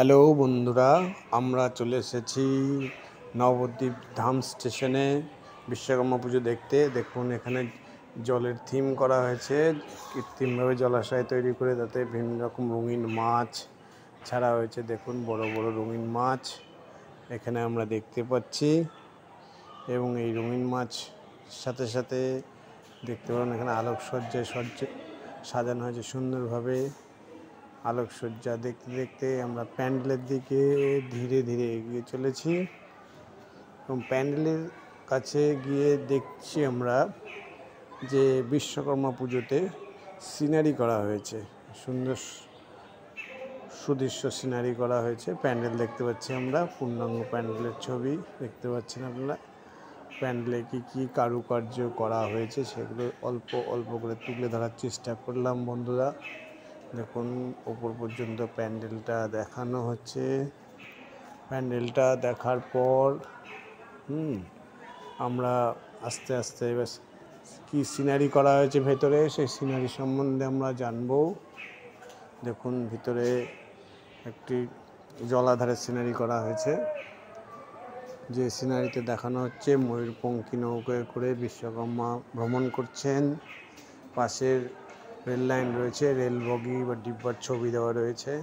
Hello বন্ধুরা, আমরা চলে এসেছি নবদ্বীপ ধাম স্টেশনে বিশ্বকর্মা পুজো দেখতে। দেখুন এখানে জলের থিম করা হয়েছে, কৃত্রিমভাবে জলাশয় তৈরি করে তাতে বিভিন্ন রকম রঙিন মাছ ছাড়া হয়েছে। দেখুন বড় বড় রঙিন মাছ এখানে আমরা দেখতে পাচ্ছি এবং এই রঙিন মাছ সাথে সাথে দেখতে পারেন এখানে আলোকসজ্জায় সাজানো হয়েছে সুন্দরভাবে। আলোকসজ্জা দেখতে দেখতে আমরা প্যান্ডেলের দিকে ধীরে ধীরে এগিয়ে চলেছি এবং প্যান্ডেলের কাছে গিয়ে দেখছি আমরা যে বিশ্বকর্মা পুজোতে সিনারি করা হয়েছে, সুন্দর সুদৃশ্য সিনারি করা হয়েছে। প্যান্ডেল দেখতে পাচ্ছি আমরা, পূর্ণাঙ্গ প্যান্ডেলের ছবি দেখতে পাচ্ছেন আপনারা। প্যান্ডেলে কী কারুকার্য করা হয়েছে সেগুলো অল্প অল্প করে তুলে ধরার চেষ্টা করলাম বন্ধুরা। দেখুন ওপর পর্যন্ত প্যান্ডেলটা দেখানো হচ্ছে। প্যান্ডেলটা দেখার পর আমরা আস্তে আস্তে এবার কী সিনারি করা হয়েছে ভেতরে, সেই সিনারি সম্বন্ধে আমরা জানবো। দেখুন ভিতরে একটি জলাধারের সিনারি করা হয়েছে, যে সিনারিতে দেখানো হচ্ছে ময়ূরপঙ্খী নৌকায় করে বিশ্বকর্মা ভ্রমণ করছেন। পাশের রেল লাইন রয়েছে, রেল বগি বা ডিব্বার ছবি দেওয়া রয়েছে।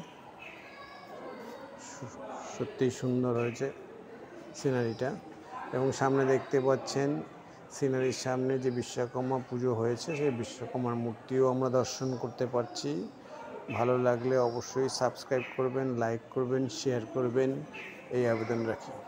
সত্যিই সুন্দর হয়েছে সিনারিটা। এবং সামনে দেখতে পাচ্ছেন সিনারির সামনে যে বিশ্বকর্মা পুজো হয়েছে সেই বিশ্বকর্মার মূর্তিও আমরা দর্শন করতে পারছি। ভালো লাগলে অবশ্যই সাবস্ক্রাইব করবেন, লাইক করবেন, শেয়ার করবেন, এই আবেদন রাখি।